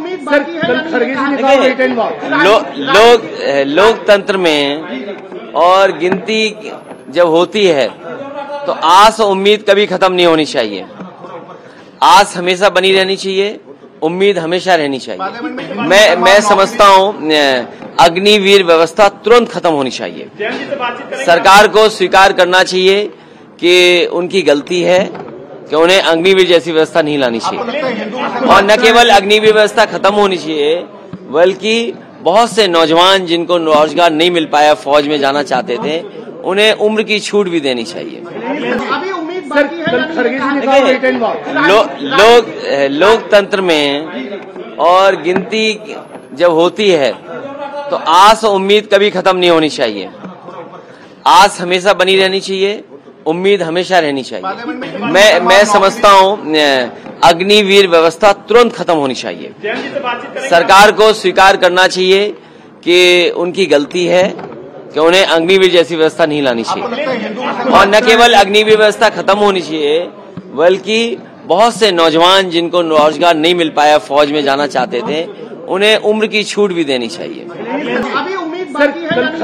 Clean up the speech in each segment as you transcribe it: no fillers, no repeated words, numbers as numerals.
उम्मीद बाकी है। लोकतंत्र में और गिनती जब होती है तो आस और उम्मीद कभी खत्म नहीं होनी चाहिए। आस हमेशा बनी रहनी चाहिए, उम्मीद हमेशा रहनी चाहिए। मैं समझता हूँ अग्निवीर व्यवस्था तुरंत खत्म होनी चाहिए। सरकार को स्वीकार करना चाहिए कि उनकी गलती है कि उन्हें अग्निवीर जैसी व्यवस्था नहीं लानी चाहिए। और न केवल अग्निवीर व्यवस्था खत्म होनी चाहिए, बल्कि बहुत से नौजवान जिनको रोजगार नहीं मिल पाया, फौज में जाना चाहते थे, उन्हें उम्र की छूट भी देनी चाहिए। अभी उम्मीद बाकी है। लोकतंत्र में और गिनती जब होती है तो आस और उम्मीद कभी खत्म नहीं होनी चाहिए। आस हमेशा बनी रहनी चाहिए, उम्मीद हमेशा रहनी चाहिए। मैं समझता हूँ अग्निवीर व्यवस्था तुरंत खत्म होनी चाहिए। सरकार को स्वीकार करना चाहिए कि उनकी गलती है कि उन्हें अग्निवीर जैसी व्यवस्था नहीं लानी चाहिए। और न केवल अग्निवीर व्यवस्था खत्म होनी चाहिए, बल्कि बहुत से नौजवान जिनको रोजगार नहीं मिल पाया, फौज में जाना चाहते थे, उन्हें उम्र की छूट भी देनी चाहिए। अभी उम्मीद बाकी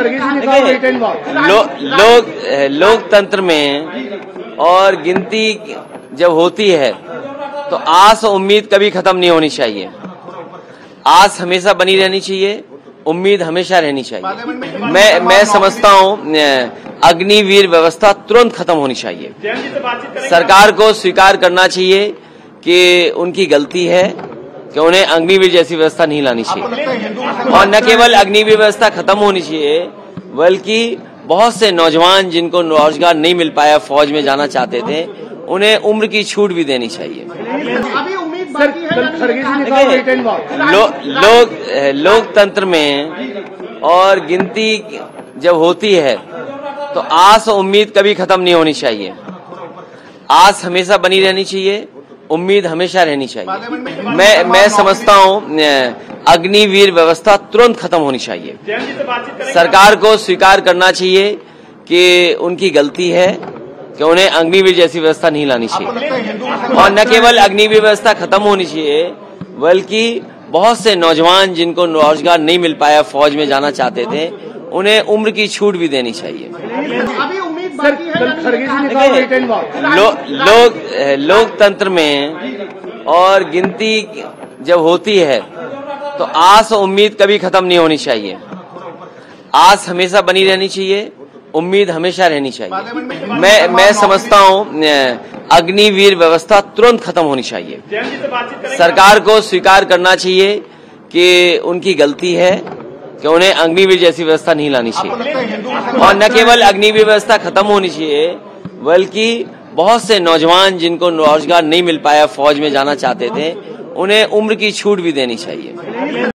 है। लोकतंत्र में और गिनती जब होती है तो आस और उम्मीद कभी खत्म नहीं होनी चाहिए। आस हमेशा बनी रहनी चाहिए, उम्मीद हमेशा रहनी चाहिए। मैं समझता हूँ अग्निवीर व्यवस्था तुरंत खत्म होनी चाहिए। सरकार को स्वीकार करना चाहिए कि उनकी गलती है कि उन्हें अग्निवीर जैसी व्यवस्था नहीं लानी चाहिए। और न केवल अग्निवीर व्यवस्था खत्म होनी चाहिए, बल्कि बहुत से नौजवान जिनको रोजगार नहीं मिल पाया, फौज में जाना चाहते थे, उन्हें उम्र की छूट भी देनी चाहिए। अभी उम्मीद बाकी है। लोकतंत्र में और गिनती जब होती है तो आस और उम्मीद कभी खत्म नहीं होनी चाहिए। आस हमेशा बनी रहनी चाहिए, उम्मीद हमेशा रहनी चाहिए। मैं समझता हूँ अग्निवीर व्यवस्था तुरंत खत्म होनी चाहिए। सरकार को स्वीकार करना चाहिए कि उनकी गलती है कि उन्हें अग्निवीर जैसी व्यवस्था नहीं लानी चाहिए। और न केवल अग्निवीर व्यवस्था खत्म होनी चाहिए, बल्कि बहुत से नौजवान जिनको रोजगार नहीं मिल पाया, फौज में जाना चाहते थे, उन्हें उम्र की छूट भी देनी चाहिए। अभी उम्मीद बाकी है। लोकतंत्र में और गिनती जब होती है तो आस और उम्मीद कभी खत्म नहीं होनी चाहिए। आस हमेशा बनी रहनी चाहिए, उम्मीद हमेशा रहनी चाहिए। मैं समझता हूँ अग्निवीर व्यवस्था तुरंत खत्म होनी चाहिए। सरकार को स्वीकार करना चाहिए कि उनकी गलती है कि उन्हें अग्निवीर जैसी व्यवस्था नहीं लानी चाहिए। और न केवल अग्निवीर व्यवस्था खत्म होनी चाहिए, बल्कि बहुत से नौजवान जिनको रोजगार नहीं मिल पाया, फौज में जाना चाहते थे, उन्हें उम्र की छूट भी देनी चाहिए।